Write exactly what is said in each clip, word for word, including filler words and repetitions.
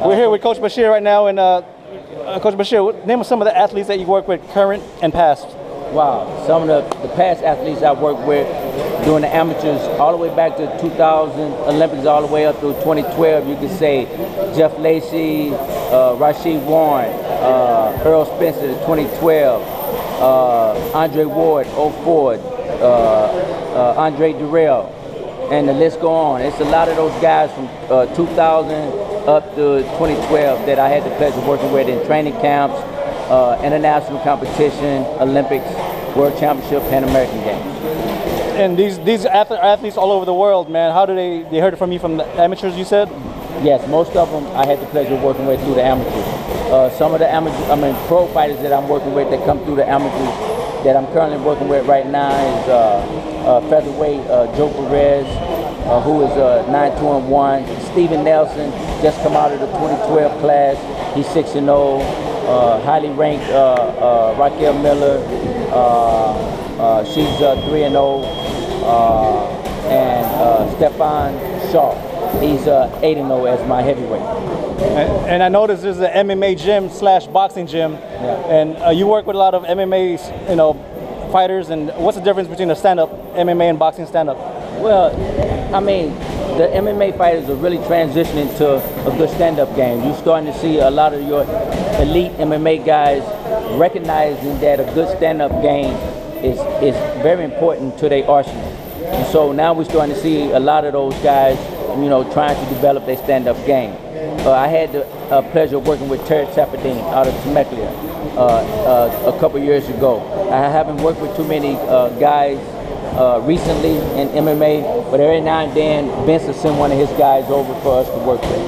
We're here with Coach Bashir right now, and uh, uh, Coach Bashir, name some of the athletes that you work with, current and past. Wow, some of the, the past athletes I worked with doing the amateurs all the way back to two thousand Olympics, all the way up through twenty twelve. You could say Jeff Lacey, uh, Rasheed Warren, uh, Earl Spencer, twenty twelve, uh, Andre Ward, oh four, uh, uh, Andre Durrell, and the list go on. It's a lot of those guys from uh, two thousand up to twenty twelve that I had the pleasure of working with in training camps, uh, international competition, Olympics, World Championship, Pan American Games. And these these athletes all over the world, man, how do they, they heard it from you from the amateurs, you said? Yes, most of them I had the pleasure of working with through the amateurs. Uh, some of the amateurs, I mean, pro fighters that I'm working with that come through the amateurs that I'm currently working with right now is uh, uh, featherweight uh, Joe Perez, uh, who is uh, nine two and one. Stephen Nelson just come out of the twenty twelve class. He's six and oh. Uh, highly ranked uh, uh, Raquel Miller. Uh, uh, she's uh, three and oh. Uh, and uh, Stefan Shaw. He's uh, eight and oh as my heavyweight. And, and I noticed there's an M M A gym slash boxing gym, yeah. and uh, you work with a lot of M M A, you know, fighters. And what's the difference between a stand-up M M A and boxing stand-up? Well, I mean, the M M A fighters are really transitioning to a good stand-up game. You're starting to see a lot of your elite M M A guys recognizing that a good stand-up game is is very important to their arsenal. And so now we're starting to see a lot of those guys, you know, trying to develop their stand-up game. Uh, I had the uh, pleasure of working with Terry Safadine out of Temecula uh, uh, a couple years ago. I haven't worked with too many uh, guys uh, recently in M M A, but every now and then Vince will send one of his guys over for us to work with.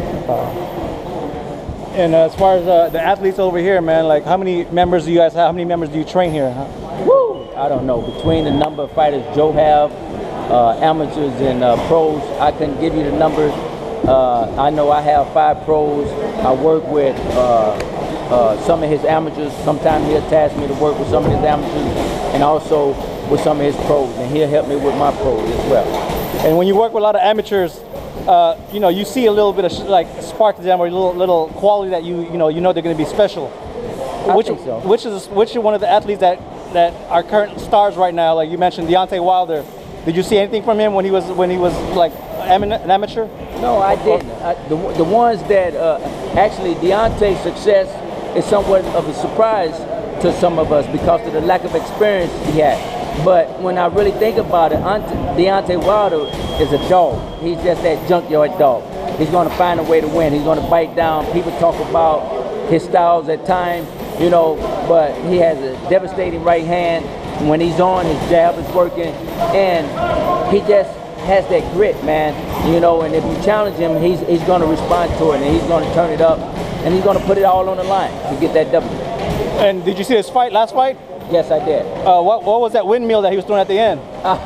Uh, and uh, as far as uh, the athletes over here, man, like how many members do you guys have? How many members do you train here? Huh? Woo! I don't know. Between the number of fighters Joe have, uh, amateurs and uh, pros, I couldn't give you the numbers. Uh, I know I have five pros. I work with uh, uh, some of his amateurs. Sometimes he'll task me to work with some of his amateurs and also with some of his pros, and he'll help me with my pros as well. And when you work with a lot of amateurs, uh, you know, you see a little bit of sh like spark to them, or a little little quality that you you know you know they're going to be special. I which think so. which is which is one of the athletes that that are current stars right now? Like you mentioned, Deontay Wilder. Did you see anything from him when he was when he was like an amateur? No, I didn't. I, the the ones that uh, actually Deontay's success is somewhat of a surprise to some of us because of the lack of experience he had. But when I really think about it, Deontay Wilder is a dog. He's just that junkyard dog. He's going to find a way to win. He's going to bite down. People talk about his styles at times, you know, but he has a devastating right hand. When he's on, his jab is working, and he just has that grit, man. You know, and if you challenge him, he's he's going to respond to it, and he's going to turn it up, and he's going to put it all on the line to get that W. And did you see his fight, last fight? Yes, I did. Uh, what what was that windmill that he was doing at the end?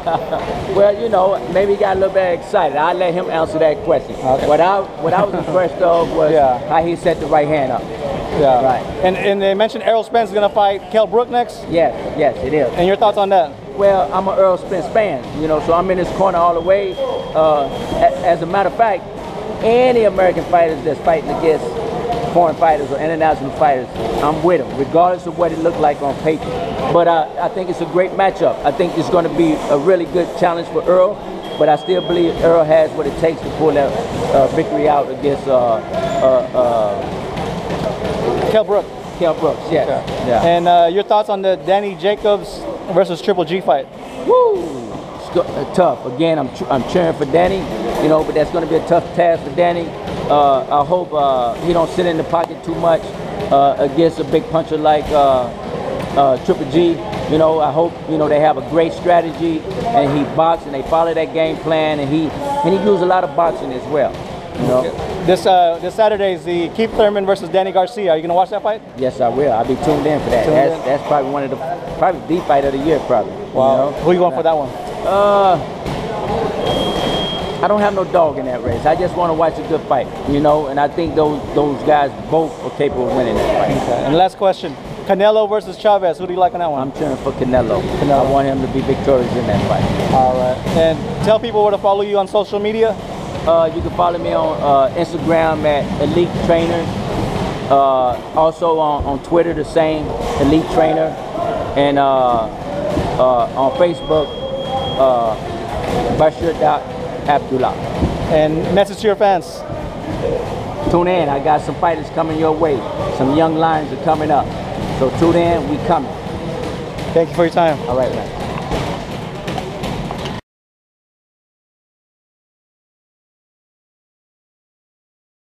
Well, you know, maybe he got a little bit excited. I let him answer that question. Okay. What I what I was impressed of was yeah. how he set the right hand up. Yeah. Right. And and they mentioned Errol Spence is gonna fight Kell Brook next. Yes, yes, it is. And your thoughts on that? Well, I'm an Errol Spence fan, you know, so I'm in his corner all the way. Uh, as a matter of fact, any American fighters that's fighting against foreign fighters or international fighters, I'm with them, regardless of what it looked like on paper. But uh, I think it's a great matchup. I think it's going to be a really good challenge for Earl, but I still believe Earl has what it takes to pull that uh, victory out against uh, uh, uh, Kell Brook. Kell Brooks, yes. Yeah. Yeah. And uh, your thoughts on the Danny Jacobs versus Triple G fight? Woo! It's uh, tough. Again, I'm I'm cheering for Danny, you know, but that's going to be a tough task for Danny. Uh, I hope uh, he don't sit in the pocket too much uh, against a big puncher like uh, uh, Triple G. You know, I hope you know they have a great strategy and he boxes and they follow that game plan, and he and he uses a lot of boxing as well. You know. This uh, this Saturday is the Keith Thurman versus Danny Garcia. Are you gonna watch that fight? Yes, I will. I'll be tuned in for that. Tuned that's in. that's probably one of the probably the fight of the year, probably. Wow. You know? Who are you going for that one? Uh, I don't have no dog in that race. I just want to watch a good fight, you know. And I think those those guys both are capable of winning that fight. Okay. And last question: Canelo versus Chavez. Who do you like on that one? I'm cheering for Canelo. Canelo. I want him to be victorious in that fight. All right. And tell people where to follow you on social media. Uh, you can follow me on uh, Instagram at Elite Trainer. Uh, also on, on Twitter, the same, Elite Trainer. And uh, uh, on Facebook, uh, Bashir Abdullah. And message to your fans. Tune in. I got some fighters coming your way. Some young lions are coming up. So tune in. We coming. Thank you for your time. All right, man.